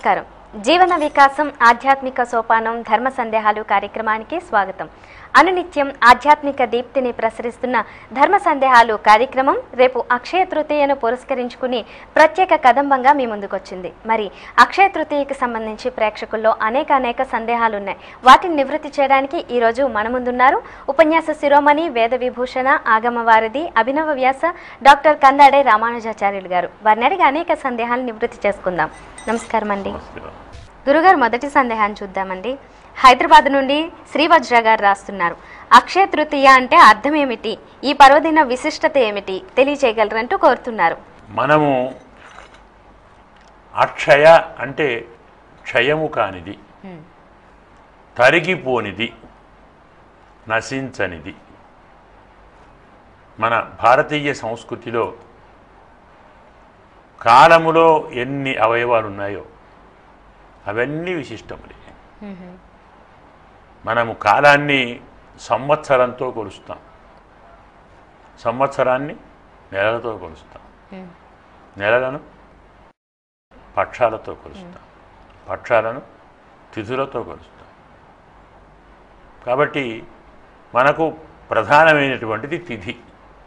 నమస్కారం. జీవన వికాసం ఆధ్యాత్మిక సోపానం ధర్మ సందేహాలు కార్యక్రమానికి స్వాగతం. అనునిత్యం ఆధ్యాత్మిక దీప్తిని ప్రసరిస్తున్న ధర్మ సందేహాలు కార్యక్రమం రేపు అక్షయ తృతీయను పురస్కరించుకుని ప్రత్యేక కదంబంగా మీ ముందుకొచ్చింది. మరి అక్షయ తృతీయకి సంబంధించి ప్రేక్షకుల్లో అనేక సందేహాలు ఉన్నాయి. వాటిని నివృత్తి చేయడానికి ఈరోజు మన ముందున్నారు ఉపన్యాస శిరోమణి వేద విభూషణ ఆగమవారధి అభినవ వ్యాస డాక్టర్ కందాడై రామానుజాచార్యులు గారు. వారిని అడిగి అనేక సందేహాలు నివృత్తి చేసుకుందాం. నమస్కారం అండి. గురుగారు, మొదటి సందేహాన్ని చూద్దామండి. హైదరాబాద్ నుండి శ్రీవజ్ర గారు రాస్తున్నారు. అక్షయ తృతీయ అంటే అర్థం ఏమిటి, ఈ పర్వదిన విశిష్టత ఏమిటి తెలియచేయగలరంటూ కోరుతున్నారు. మనము అక్షయ అంటే క్షయము కానిది, తరిగిపోనిది, నశించనిది. మన భారతీయ సంస్కృతిలో కాలములో ఎన్ని అవయవాలు ఉన్నాయో అవన్నీ విశిష్టములే. మనము కాలాన్ని సంవత్సరంతో కొలుస్తాం, సంవత్సరాన్ని నెలలతో కొలుస్తాం, నెలలను పక్షాలతో కొలుస్తాం, పక్షాలను తిథులతో కొలుస్తాం. కాబట్టి మనకు ప్రధానమైనటువంటిది తిథి.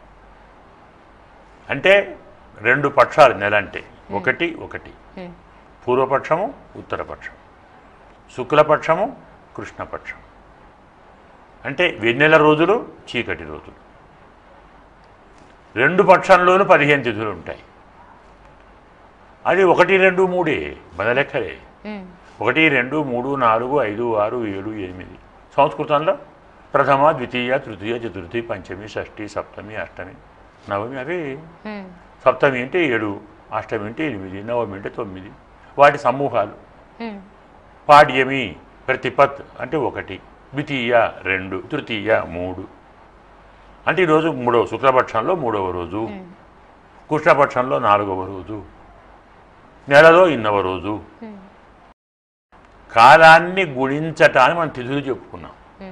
అంటే రెండు పక్షాలు నెల అంటే ఒకటి పూర్వపక్షము ఉత్తరపక్షం, శుక్లపక్షము కృష్ణపక్షం. అంటే వెన్నెల రోజులు చీకటి రోజులు. రెండు పక్షంలోనూ 15 తిథులు ఉంటాయి. అది 1, 2, 3 మన లెక్కలే. 1, 2, 3, 4, 5, 6, 7, 8. సంస్కృతంలో ప్రథమ, ద్వితీయ, తృతీయ, చతుర్థి, పంచమి, షష్ఠి, సప్తమి, అష్టమి, నవమి. అవి సప్తమి అంటే 7, అష్టమి అంటే 8, నవమి అంటే 9. వాటి సమూహాలు. పాడ్యమి ప్రతిపత్ అంటే 1, ద్వితీయ 2, తృతీయ 3. అంటే ఈరోజు శుక్లపక్షంలో 3వ రోజు, కృష్ణపక్షంలో 4వ రోజు, నెలలో 8వ రోజు. కాలాన్ని గుణించటాన్ని మనం తిథులు చెప్పుకున్నాం.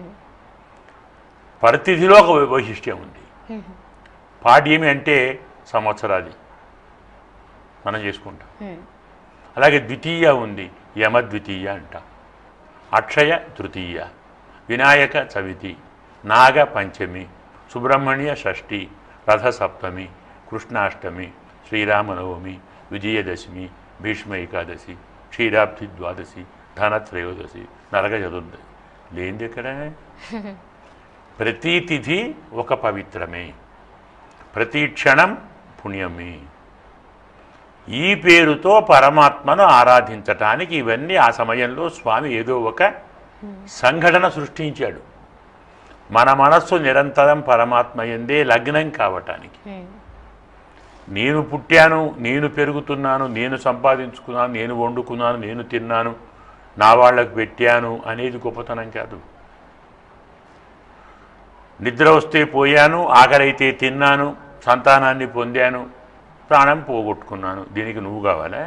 పరితిథిలో ఒక వైశిష్ట్యం ఉంది. పాడ్యమి అంటే సంవత్సరాది మనం చేసుకుంటాం. అలాగే ద్వితీయ ఉంది, యమద్వితీయ అంటాం. అక్షయ తృతీయ, వినాయక చవితి, నాగ పంచమి, సుబ్రహ్మణ్య షష్ఠి, రథ సప్తమి, కృష్ణాష్టమి, శ్రీరామనవమి, విజయదశమి, భీష్మ ఏకాదశి, క్షీరాబ్ది ద్వాదశి, ధనత్రయోదశి, నరక చతుర్దశి. లేనిది ఎక్కడ? ప్రతి తిథి ఒక పవిత్రమే, ప్రతి క్షణం పుణ్యమే. ఈ పేరుతో పరమాత్మను ఆరాధించటానికి ఇవన్నీ ఆ సమయంలో స్వామి ఏదో ఒక సంఘటన సృష్టించాడు. మన మనస్సు నిరంతరం పరమాత్మ యందే లగ్నం కావటానికి. నేను పుట్టాను, నేను పెరుగుతున్నాను, నేను సంపాదించుకున్నాను, నేను వండుకున్నాను, నేను తిన్నాను, నా వాళ్ళకు పెట్టాను అనేది గొప్పతనం కాదు. నిద్ర వస్తే పోయాను, ఆకలైతే తిన్నాను, సంతానాన్ని పొందాను, ప్రాణం పోగొట్టుకున్నాను. దీనికి నువ్వు కావాలా?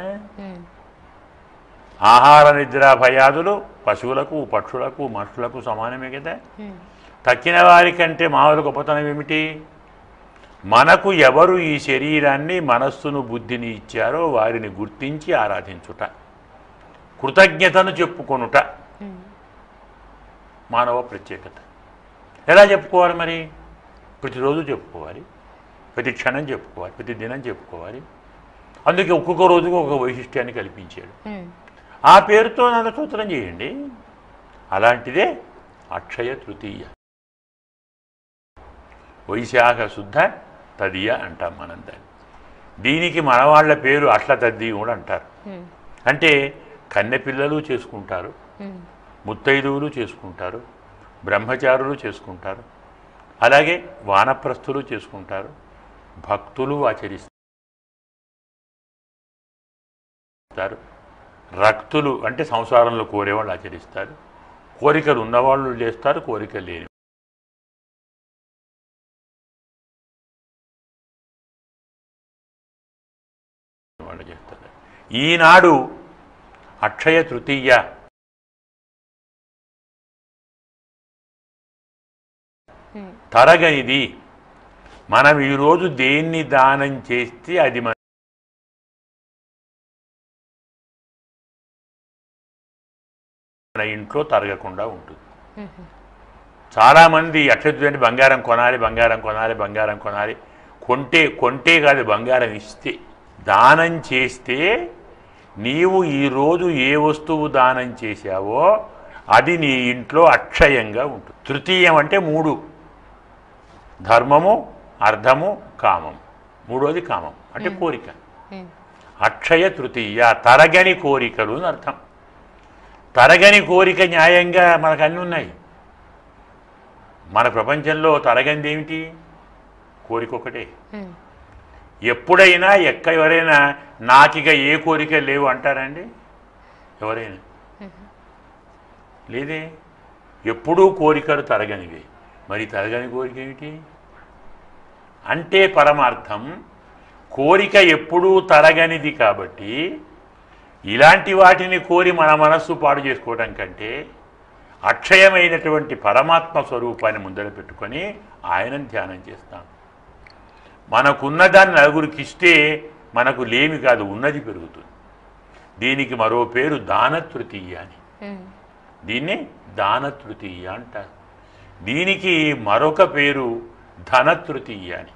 ఆహార నిద్ర భయాదులు పశువులకు, పక్షులకు, మనుషులకు సమానమే కదా. తక్కిన వారికంటే మామూలు గొప్పతనం ఏమిటి? మనకు ఎవరు ఈ శరీరాన్ని, మనస్సును, బుద్ధిని ఇచ్చారో వారిని గుర్తించి ఆరాధించుట, కృతజ్ఞతను చెప్పుకొనుట మానవ ప్రత్యేకత. ఎలా చెప్పుకోవాలి మరి? ప్రతిరోజు చెప్పుకోవాలి, ప్రతి క్షణం చెప్పుకోవాలి, ప్రతి దినం చెప్పుకోవాలి. అందుకే ఒక్కొక్క రోజుకు ఒక వైశిష్ట్యాన్ని కల్పించాడు. ఆ పేరుతో నన్ను స్తోత్రం చేయండి. అలాంటిదే అక్షయ తృతీయ. వైశాఖ శుద్ధ తదియ అంటాం మనం దాన్ని. దీనికి మనవాళ్ల పేరు అట్ల తద్ది కూడా అంటారు. అంటే కన్నెపిల్లలు చేసుకుంటారు, ముత్తైదువులు చేసుకుంటారు, బ్రహ్మచారులు చేసుకుంటారు, అలాగే వానప్రస్థులు చేసుకుంటారు, భక్తులు ఆచరిస్తారు, రక్తులు అంటే సంసారంలో కోరేవాళ్ళు ఆచరిస్తారు, కోరికలు ఉన్నవాళ్ళు చేస్తారు, కోరికలు లేని వాళ్ళు చేస్తారు. ఈనాడు అక్షయ తృతీయ. తరగనిది. మనం ఈరోజు దేన్ని దానం చేస్తే అది మన ఇంట్లో తరగకుండా ఉంటుంది. చాలామంది అక్షయ బంగారం కొనాలి, బంగారం కొనాలి, బంగారం కొనాలి, కొంటే కాదు, బంగారం ఇస్తే, దానం చేస్తే నీవు ఈరోజు ఏ వస్తువు దానం చేశావో అది నీ ఇంట్లో అక్షయంగా ఉంటుంది. తృతీయం అంటే 3: ధర్మము, అర్థము, కామం. మూడోది కామం అంటే కోరిక. అక్షయ తృతీయ, తరగని కోరికలు అని అర్థం. తరగని కోరిక న్యాయంగా మనకు అన్నీ ఉన్నాయి. మన ప్రపంచంలో తరగనిది ఏమిటి? కోరిక ఒకటే. ఎప్పుడైనా ఎవరైనా నాకిక ఏ కోరిక లేవు అంటారండి? ఎవరైనా లేదే. ఎప్పుడూ కోరికలు తరగనివే. మరి తరగని కోరిక ఏమిటి అంటే పరమార్థం కోరిక ఎప్పుడూ తరగనిది. కాబట్టి ఇలాంటి వాటిని కోరి మన మనస్సు పాడు చేసుకోవడం కంటే అక్షయమైనటువంటి పరమాత్మ స్వరూపాన్ని ముందర పెట్టుకొని ఆయనను ధ్యానం చేస్తాం. మనకున్నదాన్ని నలుగురికి ఇస్తే మనకు లేమి కాదు, ఉన్నది పెరుగుతుంది. దీనికి మరో పేరు దానతృతీయ అని. దీన్ని దానతృతీయ అంటారు. దీనికి మరొక పేరు ధనతృతీయ అని.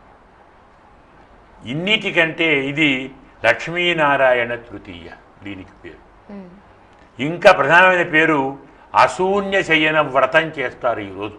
ఇన్నిటికంటే ఇది లక్ష్మీనారాయణ తృతీయ దీనికి పేరు. ఇంకా ప్రధానమైన పేరు అశూన్య శయన వ్రతం చేస్తారు. ఈరోజు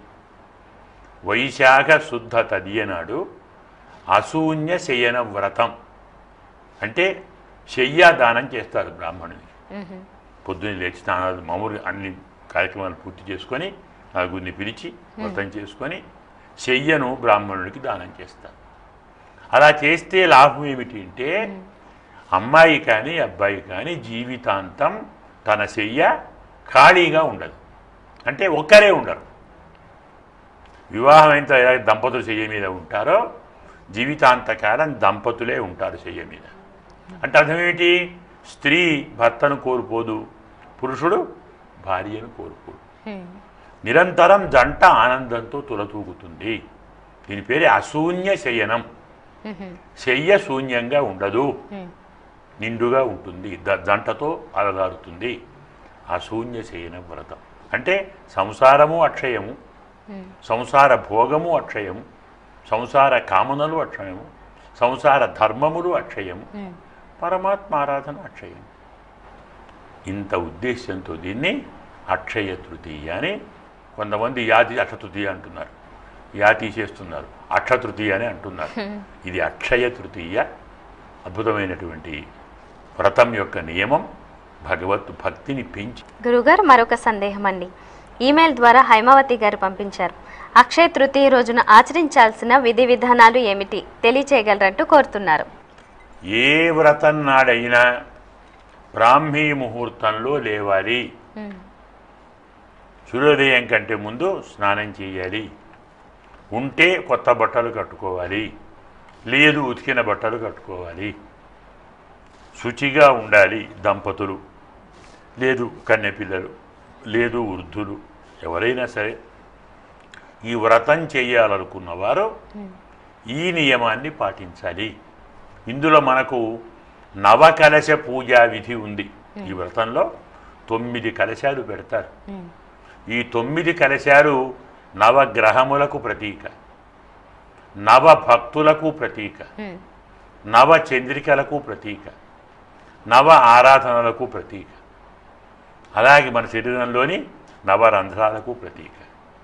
వైశాఖ శుద్ధ తదియనాడు అశూన్య శయన వ్రతం అంటే శయ్యాదానం చేస్తారు బ్రాహ్మణుని. పొద్దున్న లేచి స్నానాలు మామూలుగా అన్ని కార్యక్రమాలు పూర్తి చేసుకొని నలుగురిని పిలిచి వ్రతం చేసుకొని శయ్యను బ్రాహ్మణుడికి దానం చేస్తారు. అలా చేస్తే లాభం ఏమిటి అంటే అమ్మాయి కానీ అబ్బాయి కానీ జీవితాంతం తన శయ్య ఖాళీగా ఉండదు. అంటే ఒక్కరే ఉండరు. వివాహమైన దంపతులు శయ్య మీద ఉంటారో జీవితాంతకాలం దంపతులే ఉంటారు శయ్య మీద. అంటే అర్థం ఏమిటి? స్త్రీ భర్తను కోల్పోదు, పురుషుడు భార్యను కోల్పోదు. నిరంతరం జంట ఆనందంతో తులతూగుతుంది. దీని పేరు అశూన్య శయనం. శయ్య శూన్యంగా ఉండదు, నిండుగా ఉంటుంది, జంటతో అలగారుతుంది. అశూన్య శయన వ్రతం అంటే సంసారము అక్షయము, సంసార భోగము అక్షయము, సంసార కామనలు అక్షయము, సంసార ధర్మములు అక్షయము, పరమాత్మ ఆరాధన అక్షయం. ఇంత ఉద్దేశ్యంతో దీన్ని అక్షయ తృతీయ అని కొంతమంది యాతి అక్షతృతీయ అంటున్నారు, తీసేస్తున్నారు, అక్షతృతీయ అని అంటున్నారు. ఇది అక్షయ తృతీయ. అద్భుతమైనటువంటి వ్రతం యొక్క నియమం భగవత్ భక్తిని పెంచి. గురుగారు, మరొక సందేహం అండి. ఈమెయిల్ ద్వారా హైమావతి గారు పంపించారు. అక్షయ తృతీయ రోజున ఆచరించాల్సిన విధి విధానాలు ఏమిటి తెలియచేయగలరంటూ కోరుతున్నారు. ఏ వ్రతం నాడైనా బ్రాహ్మీ ముహూర్తంలో లేవాలి. సూర్యోదయం కంటే ముందు స్నానం చేయాలి. ఉంటే కొత్త బట్టలు కట్టుకోవాలి, లేదు ఉతికిన బట్టలు కట్టుకోవాలి. శుచిగా ఉండాలి దంపతులు, లేదు కన్నెపిల్లలు, లేదు వృద్ధులు, ఎవరైనా సరే. ఈ వ్రతం చేయాలనుకున్నవారు ఈ నియమాన్ని పాటించాలి. ఇందులో మనకు నవకలశ పూజా విధి ఉంది. ఈ వ్రతంలో 9 కలశాలు పెడతారు. ఈ 9 కలశాలు నవగ్రహములకు ప్రతీక, నవభక్తులకు ప్రతీక, నవ చంద్రికలకు ప్రతీక, నవ ఆరాధనలకు ప్రతీక. అలాగే మన శరీరంలోని నవరంధ్రాలకు ప్రతీక,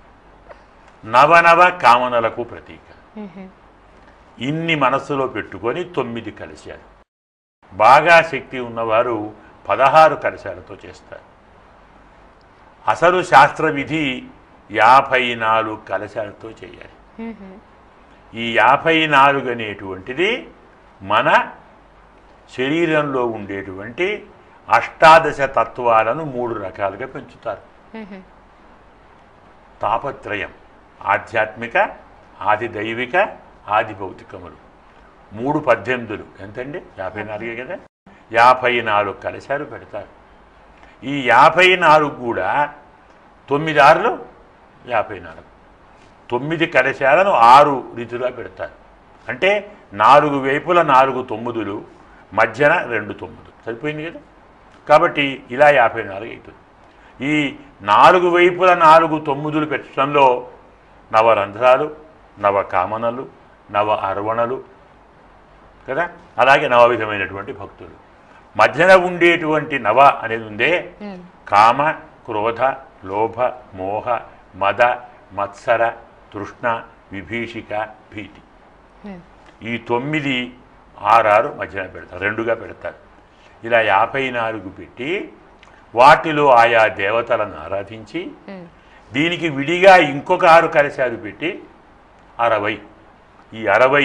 నవనవ కామనలకు ప్రతీక. ఇన్ని మనస్సులో పెట్టుకొని 9 కలశాలు. బాగా శక్తి ఉన్నవారు 16 కలశాలతో చేస్తారు. అసలు శాస్త్ర విధి 54 కలశాలతో చేయాలి. ఈ 54 అనేటువంటిది మన శరీరంలో ఉండేటువంటి అష్టాదశ తత్వాలను 3 రకాలుగా పెంచుతారు. తాపత్రయం, ఆధ్యాత్మిక, ఆది దైవిక, ఆది భౌతికములు. 3 18 ఎంతండి? 54 కదా. 54 కలశాలు పెడతారు. ఈ 54 కూడా 9 6లు 54. 9 కలశాలను 6 రీతిగా పెడతారు. అంటే 4 వైపుల 4 9లు, మధ్యన 2 9. సరిపోయింది కదా. కాబట్టి ఇలా 54 అవుతుంది. ఈ 4 వైపుల 4 తొమ్మిదులు పెట్టడంలో నవరంధ్రాలు, నవ కామనలు, నవ అర్వణలు కదా, అలాగే నవవిధమైనటువంటి భక్తులు. మధ్యన ఉండేటువంటి నవ అనేది ఉందే, కామ, క్రోధ, లోభ, మోహ, మద, మత్సర, తృష్ణ, విభీషిక, భీతి. ఈ 9 6 మధ్యన పెడతారు, 2గా పెడతారు. ఇలా 54 పెట్టి వాటిలో ఆయా దేవతలను ఆరాధించి దీనికి విడిగా ఇంకొక 6 కలశాలు పెట్టి 60. ఈ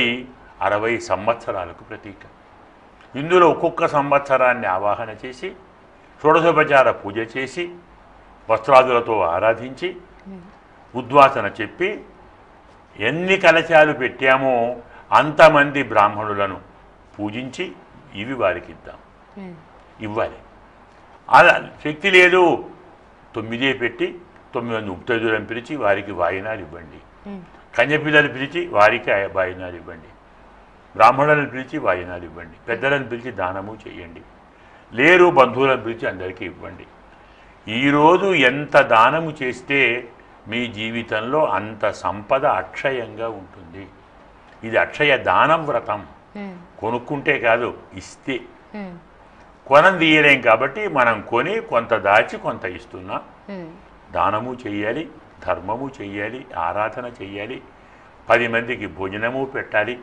60 సంవత్సరాలకు ప్రతీక. ఇందులో ఒక్కొక్క సంవత్సరాన్ని ఆవాహన చేసి షోడశోపచార పూజ చేసి వస్త్రాదులతో ఆరాధించి ఉద్వాసన చెప్పి ఎన్ని కలశాలు పెట్టామో అంతమంది బ్రాహ్మణులను పూజించి ఇవి వారికి ఇద్దాం, ఇవ్వాలి. అలా శక్తి లేదు 9 పెట్టి 9 ముక్తజులను పిలిచి వారికి వాయినాలు ఇవ్వండి, కన్యపిల్లలు పిలిచి వారికి వాయినాలు ఇవ్వండి, బ్రాహ్మణులను పిలిచి వాయినాలు ఇవ్వండి, పెద్దలను పిలిచి దానము చేయండి, లేరు బంధువులను పిలిచి అందరికీ ఇవ్వండి. ఈరోజు ఎంత దానము చేస్తే మీ జీవితంలో అంత సంపద అక్షయంగా ఉంటుంది. ఇది అక్షయ దానం వ్రతం. కొనుక్కుంటే కాదు, ఇస్తే. కొనం తీయలేం కాబట్టి మనం కొని కొంత దాచి కొంత ఇస్తున్నాం. దానము చెయ్యాలి, ధర్మము చెయ్యాలి, ఆరాధన చెయ్యాలి, 10 మందికి భోజనము పెట్టాలి.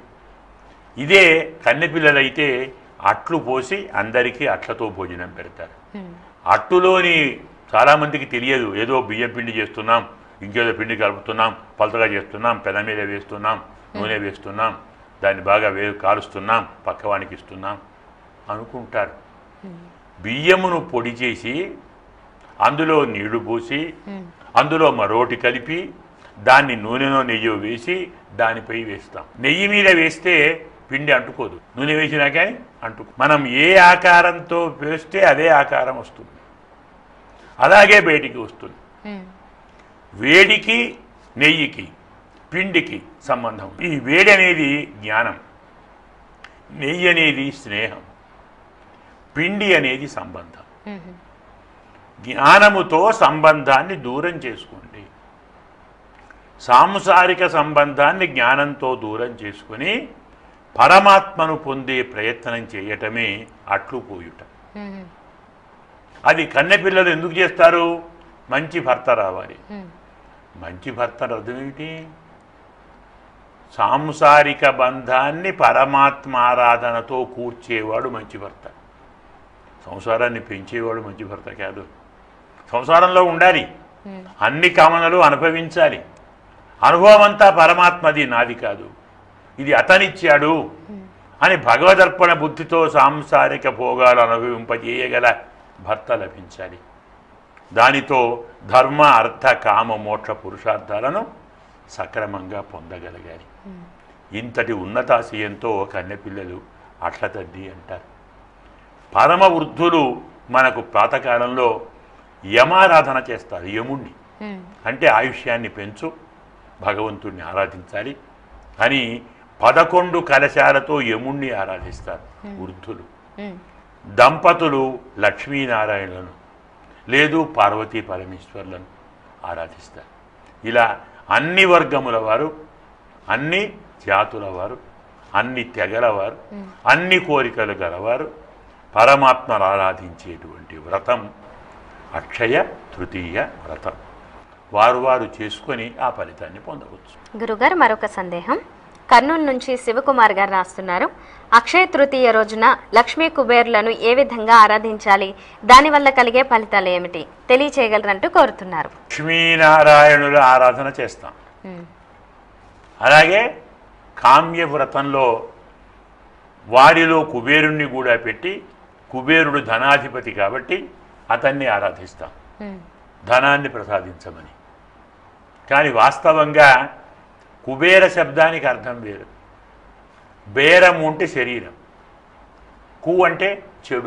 ఇదే కన్నెపిల్లలైతే అట్లు పోసి అందరికీ అట్లతో భోజనం పెడతారు. అట్టులోని చాలామందికి తెలియదు, ఏదో బియ్యం పిండి చేస్తున్నాం, ఇంకేదో పిండి కలుపుతున్నాం, పలతగా చేస్తున్నాం, పెన మీద వేస్తున్నాం, నూనె వేస్తున్నాం, దాన్ని బాగా కాలుస్తున్నాం, పక్కవానికి ఇస్తున్నాం అనుకుంటారు. బియ్యమును పొడి చేసి అందులో నీళ్లు పోసి అందులో మరోటి కలిపి దాన్ని నూనెలో నెయ్యి వేసి దానిపై వేస్తాం. నెయ్యి మీద వేస్తే పిండి అంటుకోదు, నూనె వేసినా కానీ అంటుకో. మనం ఏ ఆకారంతో వేస్తే అదే ఆకారం వస్తుంది, అలాగే బయటికి వస్తుంది. వేడికి నెయ్యికి పిండికి సంబంధం. ఈ వేడి అనేది జ్ఞానం, నెయ్యి అనేది స్నేహం, పిండి అనేది సంబంధం. జ్ఞానముతో సంబంధాన్ని దూరం చేసుకోండి. సాంసారిక సంబంధాన్ని జ్ఞానంతో దూరం చేసుకుని పరమాత్మను పొందే ప్రయత్నం చేయటమే అట్లు పోయుట. అది కన్నెపిల్లలు ఎందుకు చేస్తారు? మంచి భర్త రావాలి. మంచి భర్త అర్థం ఏమిటి? సాంసారిక బంధాన్ని పరమాత్మ ఆరాధనతో కూర్చేవాడు మంచి భర్త. సంసారాన్ని పెంచేవాడు మంచి భర్త కాదు. సంసారంలో ఉండాలి, అన్ని కామనలు అనుభవించాలి. అనుభవం అంతా పరమాత్మది, నాది కాదు, ఇది అతనిచ్చాడు అని భగవదర్పణ బుద్ధితో సాంసారిక భోగాలు అనుభవింపజేయగల భర్త లభించాలి. దానితో ధర్మ అర్థ కామ మోక్ష పురుషార్థాలను సక్రమంగా పొందగలగాలి. ఇంతటి ఉన్నతాశయంతో కన్నెపిల్లలు అట్ల తద్ది అంటారు. పరమ వృద్ధులు మనకు పాతకాలంలో యమారాధన చేస్తారు. యముణ్ణి అంటే ఆయుష్యాన్ని పెంచు, భగవంతుణ్ణి ఆరాధించాలి అని 11 కలశాలతో యముణ్ణి ఆరాధిస్తారు వృద్ధులు. దంపతులు లక్ష్మీనారాయణులను లేదు పార్వతీ పరమేశ్వర్లను ఆరాధిస్తారు. ఇలా అన్ని వర్గముల వారు, అన్ని జాతుల వారు, అన్ని తెగల వారు, అన్ని కోరికలు గలవారు పరమాత్మను ఆరాధించేటువంటి వ్రతం అక్షయ తృతీయ వ్రతం. వారు చేసుకొని ఆ ఫలితాన్ని పొందవచ్చు. గురుగారు, మరొక సందేహం కర్నూలు నుంచి శివకుమార్ గారు రాస్తున్నారు. అక్షయ తృతీయ రోజున లక్ష్మీ కుబేరులను ఏ విధంగా ఆరాధించాలి, దానివల్ల కలిగే ఫలితాలు ఏమిటి తెలియచేయగలరంటూ కోరుతున్నారు. లక్ష్మీనారాయణుల ఆరాధన చేస్తాం. అలాగే కామ్య వ్రతంలో వారిలో కుబేరుణ్ణి కూడా పెట్టి, కుబేరుడు ధనాధిపతి కాబట్టి అతన్ని ఆరాధిస్తాం ధనాన్ని ప్రసాదించమని. కానీ వాస్తవంగా కుబేర శబ్దానికి అర్థం వేరు. బేరము అంటే శరీరం, కు అంటే చెడు,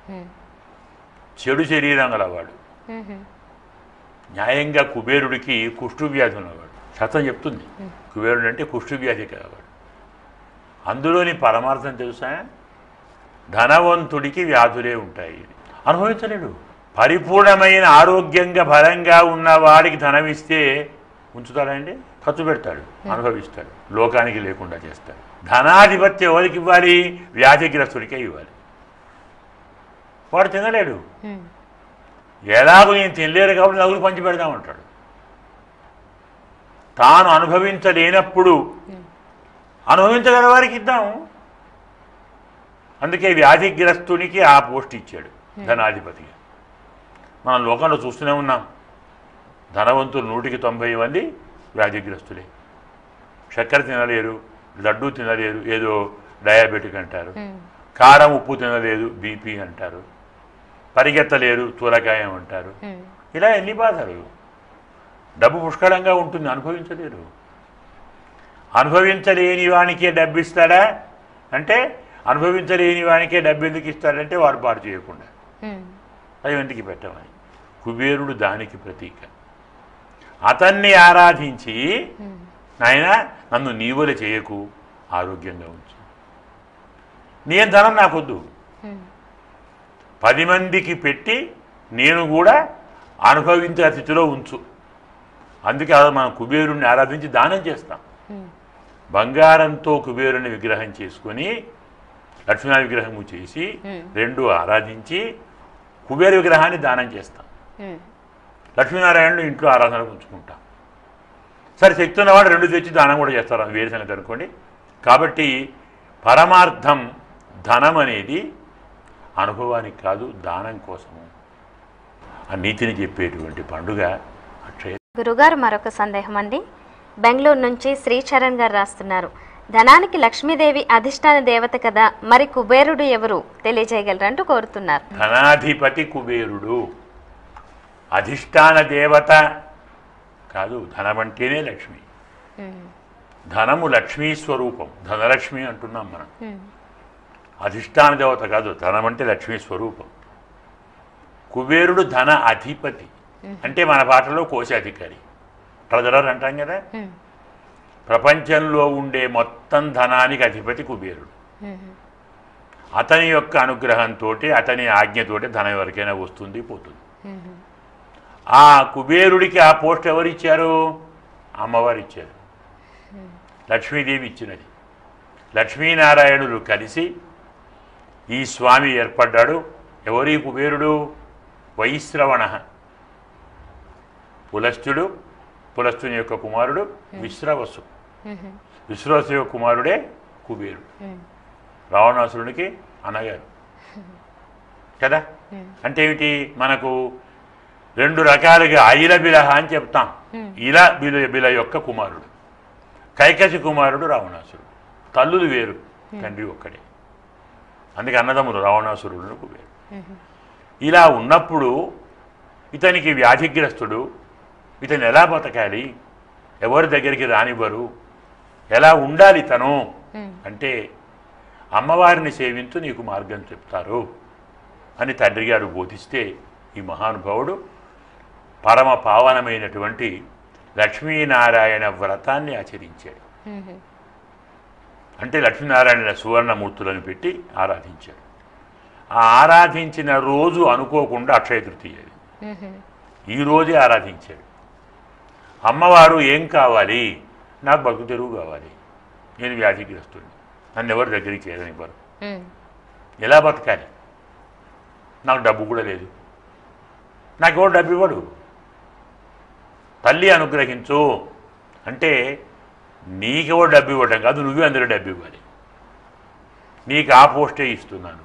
చెడు శరీరం గలవాడు. న్యాయంగా కుబేరుడికి కుష్ఠవ్యాధి ఉన్నవాడు. శాస్త్రం చెప్తుంది కుబేరుడు అంటే కుష్ఠవ్యాధి కలవాడు. అందులోని పరమార్థం తెలుసా? ధనవంతుడికి వ్యాధులే ఉంటాయి, అనుభవించలేడు. పరిపూర్ణమైన ఆరోగ్యంగా బలంగా ఉన్న వాడికి ధనం ఇస్తే ఉంచుతాడండి? ఖర్చు పెడతాడు, అనుభవిస్తాడు, లోకానికి లేకుండా చేస్తాడు. ధనాధిపత్యం ఎవరికి ఇవ్వాలి? వ్యాధిగ్రస్తుడికే ఇవ్వాలి. వాడు తినలేడు, ఎలాగో నేను తినలేరు కాబట్టి నలుగురు పంచి పెడదామంటాడు. తాను అనుభవించలేనప్పుడు అనుభవించగల వారికి ఇద్దాము. అందుకే వ్యాధిగ్రస్తునికి ఆ పోస్ట్ ఇచ్చాడు ధనాధిపతిగా. మనం లోకంలో చూస్తూనే ఉన్నాం, ధనవంతులు 190 మంది వ్యాధిగ్రస్తులే. చక్కెర తినలేరు, లడ్డూ తినలేరు, ఏదో డయాబెటిక్ అంటారు. కారం ఉప్పు తినలేదు, బీపీ అంటారు. పరిగెత్తలేరు, స్థూలకాయం అంటారు. ఇలా ఎన్ని బాధలు. డబ్బు పుష్కలంగా ఉంటుంది, అనుభవించలేరు. అనుభవించలేని వానికే డబ్బు ఇస్తాడా అంటే, అనుభవించలేని వానికే డబ్బు ఎందుకు ఇస్తాడంటే వాడు పాడు చేయకుండా అవి ఎందుకు పెట్టమని. కుబేరుడు దానికి ప్రతీక. అతన్ని ఆరాధించి, నాయన నన్ను నీవులు చేయకు, ఆరోగ్యంగా ఉంచు, నీ ధనం నాకొద్దు, 10 మందికి పెట్టి నేను కూడా అనుభవించే స్థితిలో ఉంచు. అందుకే మనం కుబేరుణ్ణి ఆరాధించి దానం చేస్తాం. బంగారంతో కుబేరుని విగ్రహం చేసుకొని లక్ష్మీనారాయణ విగ్రహము చేసి 2 ఆరాధించి కుబేరు విగ్రహాన్ని దానం చేస్తాం. లక్ష్మీనారాయణను ఇంట్లో ఆరాధన ఉంచుకుంటాం. సరే, శక్తి ఉన్నవాడు 2 తెచ్చి దానం కూడా చేస్తారు, వేరే సంగతి అనుకోండి. కాబట్టి పరమార్థం ధనం అనేది అనుభవానికి కాదు, దానం కోసము. ఆ నీతిని చెప్పేటువంటి పండుగ అక్షయ. గురుగారు, మరొక సందేహం అండి. బెంగళూరు నుంచి శ్రీచరణ్ గారు రాస్తున్నారు. ధనానికి లక్ష్మీదేవి అధిష్టాన దేవత కదా, మరి కుబేరుడు ఎవరు తెలియజేయగలరంటూ కోరుతున్నారు. ధనాధిపతి కుబేరుడు, అధిష్టాన దేవత కాదు. ధనమంటేనే లక్ష్మి. ధనము లక్ష్మీ స్వరూపం, ధనలక్ష్మి అంటున్నాం మనం. అధిష్టాన దేవత కాదు, ధనమంటే లక్ష్మీ స్వరూపం. కుబేరుడు ధన అధిపతి అంటే మన పాటలో కోశాధికారి, ట్రెజరర్ అంటాం కదా. ప్రపంచంలో ఉండే మొత్తం ధనానికి అధిపతి కుబేరుడు. అతని యొక్క అనుగ్రహంతో, అతని ఆజ్ఞతోటి ధనం ఎవరికైనా వస్తుంది, పోతుంది. ఆ కుబేరుడికి ఆ పోస్ట్ ఎవరిచ్చారు? అమ్మవారు ఇచ్చారు, లక్ష్మీదేవి ఇచ్చినది. లక్ష్మీనారాయణులు కలిసి ఈ స్వామి ఏర్పడ్డాడు. ఎవరి కుబేరుడు? వైశ్రవణ, పులస్తుడు, పులస్తుని యొక్క కుమారుడు విశ్రవసు. విశ్రవసు యొక్క కుమారుడే కుబేరుడు, రావణాసురునికి అన్నగారు కదా. అంటే ఏమిటి? మనకు 2 రకాలుగా అయిల బిలహ అని చెప్తాం. ఇలా బిల యొక్క కుమారుడు, కైకసి కుమారుడు రావణాసురుడు. తల్లులు వేరు, తండ్రి ఒక్కడే. అందుకే అన్నదమ్ములు రావణాసురుడు కుబేరుడు. ఇలా ఉన్నప్పుడు ఇతనికి వ్యాధిగ్రస్తుడు. ఇతను ఎలా బతకాలి? ఎవరి దగ్గరికి రానివ్వరు. ఎలా ఉండాలి తను అంటే, అమ్మవారిని సేవించు, నీకు మార్గం చెప్తారు అని తండ్రి గారు బోధిస్తే, ఈ మహానుభావుడు పరమ పావనమైనటువంటి లక్ష్మీనారాయణ వ్రతాన్ని ఆచరించాడు. అంటే లక్ష్మీనారాయణ సువర్ణమూర్తులను పెట్టి ఆరాధించాడు. ఆ ఆరాధించిన రోజు అనుకోకుండా అక్షయ తృతీయ, ఈ రోజే ఆరాధించాడు. అమ్మవారు ఏం కావాలి? నాకు బతుకు తెరువు కావాలి, నేను వ్యాధిగ్రస్తుడిని, నన్ను ఎవరి దగ్గరికి చేరనివ్వరు, ఎలా బతకాలి? నాకు డబ్బు కూడా లేదు, నాకెవరు డబ్బు ఇవ్వడు. తల్లి అనుగ్రహించు అంటే నీకెవరు డబ్బు ఇవ్వటం కాదు, నువ్వే అందరూ డబ్బు ఇవ్వాలి. నీకు ఆ పోస్టే ఇస్తున్నాను,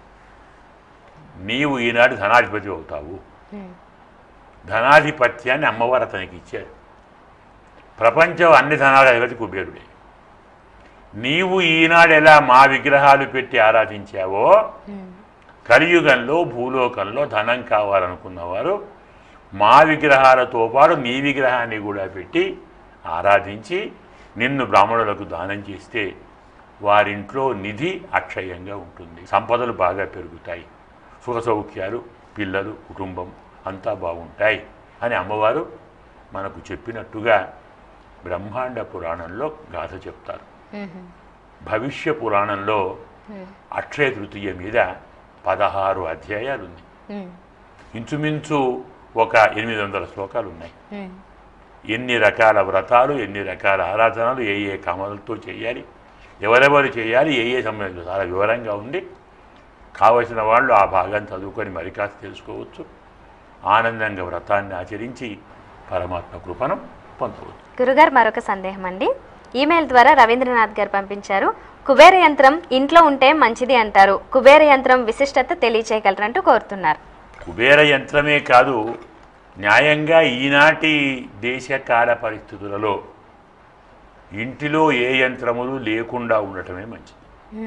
నీవు ఈనాడు ధనాధిపతి అవుతావు. ధనాధిపత్యాన్ని అమ్మవారు అతనికి ఇచ్చారు. ప్రపంచం అన్ని ధనాధిపతి కుబేరుడే. నీవు ఈనాడు ఎలా మా విగ్రహాలు పెట్టి ఆరాధించావో, కలియుగంలో భూలోకంలో ధనం కావాలనుకున్నవారు మా విగ్రహాలతో పాటు నీ విగ్రహాన్ని కూడా పెట్టి ఆరాధించి నిన్ను బ్రాహ్మణులకు దానం చేస్తే వారింట్లో నిధి అక్షయంగా ఉంటుంది, సంపదలు బాగా పెరుగుతాయి, సుఖ సౌఖ్యాలు, పిల్లలు, కుటుంబం అంతా బాగుంటాయి అని అమ్మవారు మనకు చెప్పినట్టుగా బ్రహ్మాండ పురాణంలో గాథ చెప్తారు. భవిష్య పురాణంలో అక్షయ తృతీయ మీద 16 అధ్యాయాలు ఉంది. ఇంచుమించు ఒక 800 శ్లోకాలు ఉన్నాయి. ఎన్ని రకాల వ్రతాలు, ఎన్ని రకాల ఆరాధనలు, ఏ కమలతో చేయాలి, ఎవరెవరు చేయాలి, ఏ సమయంలో చాలా వివరంగా ఉంది. కావలసిన వాళ్ళు ఆ భాగాన్ని చదువుకొని మరి కాస్త తెలుసుకోవచ్చు. ఆనందంగా వ్రతాన్ని ఆచరించి పరమాత్మ కృపను పొందవచ్చు. గురుగారు, మరొక సందేహం అండి. ఈమెయిల్ ద్వారా రవీంద్రనాథ్ గారు పంపించారు. కుబేర యంత్రం ఇంట్లో ఉంటే మంచిది అంటారు. కుబేర యంత్రం విశిష్టత తెలియచేయగలరంటూ కోరుతున్నారు. కుబేర యంత్రమే కాదు, న్యాయంగా ఈనాటి దేశకాల పరిస్థితులలో ఇంటిలో ఏ యంత్రములు లేకుండా ఉండటమే మంచిది.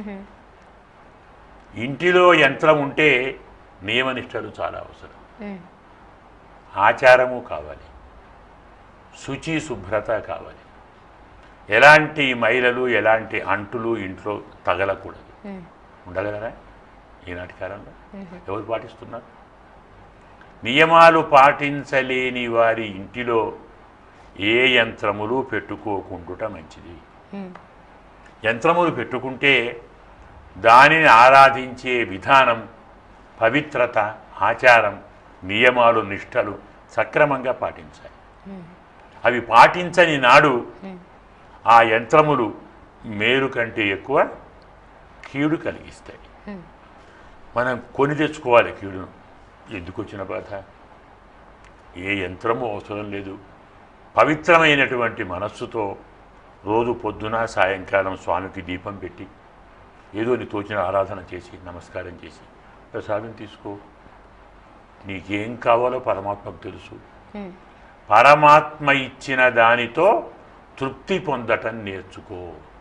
ఇంటిలో యంత్రం ఉంటే నియమనిష్టలు చాలా అవసరం. ఆచారము కావాలి, శుచి శుభ్రత కావాలి. ఎలాంటి మైలలు, ఎలాంటి అంటులు ఇంట్లో తగలకూడదు. ఉండగలరా ఈనాటి కాలంలో? ఎవరు పాటిస్తున్నారు? నియమాలు పాటించలేని వారి ఇంటిలో ఏ యంత్రములు పెట్టుకోకుండా మంచిది. యంత్రములు పెట్టుకుంటే దానిని ఆరాధించే విధానం, పవిత్రత, ఆచారం, నియమాలు, నిష్టలు సక్రమంగా పాటించాలి. అవి పాటించని నాడు ఆ యంత్రములు మేలు కంటే ఎక్కువ కీడు కలిగిస్తాయి. మనం కొని తెచ్చుకోవాలి కీడును. ఎందుకు వచ్చిన బాధ? ఏ యంత్రము అవసరం లేదు. పవిత్రమైనటువంటి మనస్సుతో రోజు పొద్దున సాయంకాలం స్వామికి దీపం పెట్టి ఏదో నీ తోచిన ఆరాధన చేసి నమస్కారం చేసి ప్రసాదం తీసుకో. నీకేం కావాలో పరమాత్మకు తెలుసు. పరమాత్మ ఇచ్చిన దానితో తృప్తి పొందటం నేర్చుకో.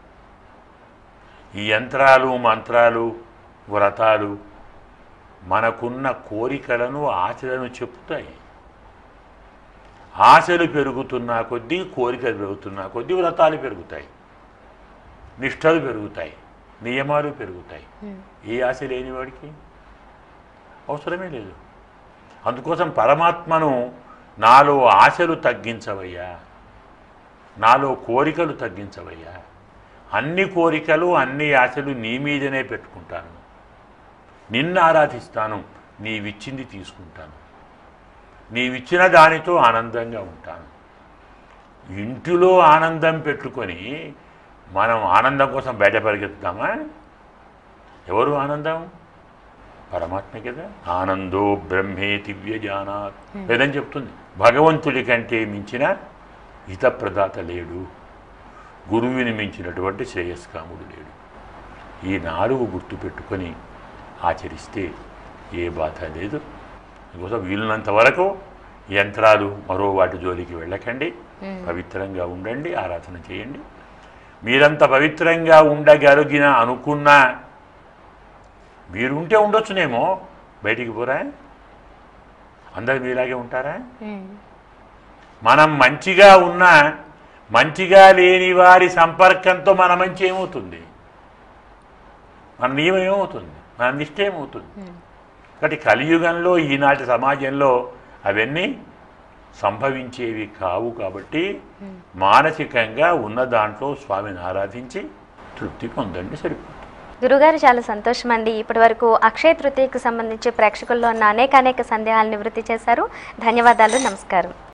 ఈ యంత్రాలు, మంత్రాలు, వ్రతాలు మనకున్న కోరికలను, ఆశలను చెప్తాయి. ఆశలు పెరుగుతున్నా కొద్దీ, కోరికలు పెరుగుతున్నా కొద్దీ వ్రతాలు పెరుగుతాయి, నిష్టలు పెరుగుతాయి, నియమాలు పెరుగుతాయి. ఏ ఆశ లేనివాడికి అవసరమే లేదు. అందుకోసం పరమాత్మను నాలో ఆశలు తగ్గించవయ్యా, నాలో కోరికలు తగ్గించవయ్యా, అన్ని కోరికలు అన్ని ఆశలు నీ మీదనే పెట్టుకుంటాను, నిన్ను ఆరాధిస్తాను, నీవిచ్చింది తీసుకుంటాను, నీవిచ్చిన దానితో ఆనందంగా ఉంటాను. ఇంటిలో ఆనందం పెట్టుకొని మనం ఆనందం కోసం బయట పరిగెత్తుతామా? ఎవరు ఆనందం? పరమాత్మ కదా. ఆనందో బ్రహ్మేతి వ్యజానాత్ లేదని చెప్తుంది. భగవంతుడి కంటే మించిన హితప్రదాత లేడు, గురువుని మించినటువంటి శ్రేయస్కాముడు లేడు. ఈ 4 గుర్తుపెట్టుకొని ఆచరిస్తే ఏ బాధ లేదు. అందుకోసం వీలున్నంత వరకు యంత్రాలు మరో వాటి జోలికి వెళ్ళకండి. పవిత్రంగా ఉండండి, ఆరాధన చేయండి. మీరంత పవిత్రంగా ఉండగలిగిన అనుకున్నా మీరుంటే ఉండొచ్చునేమో, బయటికి పోరా? అందరు మీలాగే ఉంటారా? మనం మంచిగా ఉన్నా మంచిగా లేని వారి సంపర్కంతో మన మంచి ఏమవుతుంది? మన నియమం ఏమవుతుంది? మన నిష్ట ఏమవుతుంది? కాబట్టి కలియుగంలో, ఈనాటి సమాజంలో అవన్నీ సంభవించేవి కావు. కాబట్టి మానసికంగా ఉన్న దాంట్లో స్వామిని ఆరాధించి తృప్తి పొందండి, సరిపోతుంది. గురుగారు, చాలా సంతోషం అండి. ఇప్పటి వరకు అక్షయ తృతీయకు సంబంధించి ప్రేక్షకుల్లో ఉన్న అనేక సందేహాలు నివృత్తి చేశారు. ధన్యవాదాలు, నమస్కారం.